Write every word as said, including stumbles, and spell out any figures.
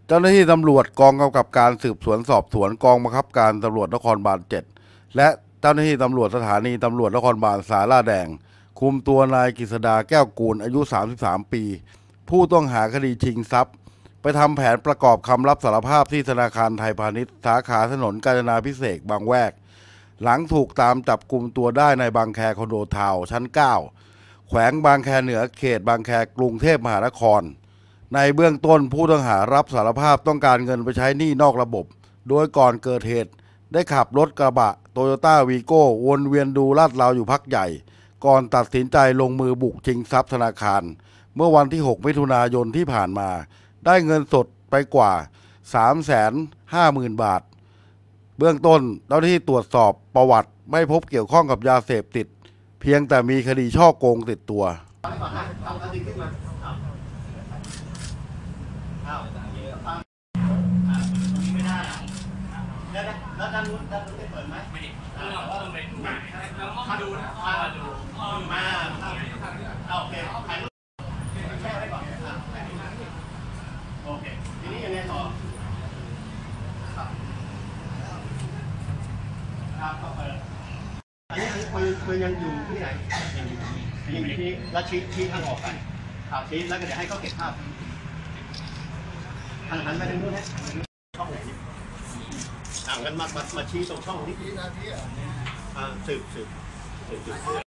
เจ้าหน้าที่ตำรวจกองกำกับการสืบสวนสอบสวนกองบังคับการตำรวจนครบาลเจ็ดและเจ้าหน้าที่ตำรวจสถานีตำรวจนครบาลสาราแดงคุมตัวนายกฤษดาแก้วกูลอายุสามสิบสามปีผู้ต้องหาคดีชิงทรัพย์ไปทำแผนประกอบคำรับสารภาพที่ธนาคารไทยพาณิชย์สาขาถนนกาญจนาพิเศษกบางแวกหลังถูกตามจับกลุ่มตัวได้ในบางแคคอนโดทาวน์ชั้นเก้าแขวงบางแคเหนือเขตบางแคกรุงเทพมหานครในเบื้องต้นผู้ต้องหารับสารภาพต้องการเงินไปใช้หนี้นอกระบบโดยก่อนเกิดเหตุได้ขับรถกระบะโตโยต้าวีโก้วนเวียนดูลาดเลาอยู่พักใหญ่ก่อนตัดสินใจลงมือบุกชิงทรัพย์ธนาคารเมื่อวันที่หกมิถุนายนที่ผ่านมาได้เงินสดไปกว่า สามแสนห้าหมื่น บาทเบื้องต้นเจ้าหน้าที่ตรวจสอบประวัติไม่พบเกี่ยวข้องกับยาเสพติดเพียงแต่มีคดีฉ้อโกงติดตัวแล้วด้านนู้นด้านนู้นได้เปิดไหมไม่ได้ต้องไปดูมาดูนะมาดูมาโอเคถ่ายรูปแช่ไว้ก่อนโอเคทีนี้ยังไงต่อครับก็เปิดอันนี้มันมันยังอยู่ที่ไหนยังอยู่ยังอยู่ที่แล้วชี้ชี้ทางออกกันข่าวชี้แล้วก็เดี๋ยวให้เขาเก็บภาพทางหันไปทางนู้นนะช่องไหนต่างกันมามาชี้ตรงช่องนี้สืบสืบสืบสืบ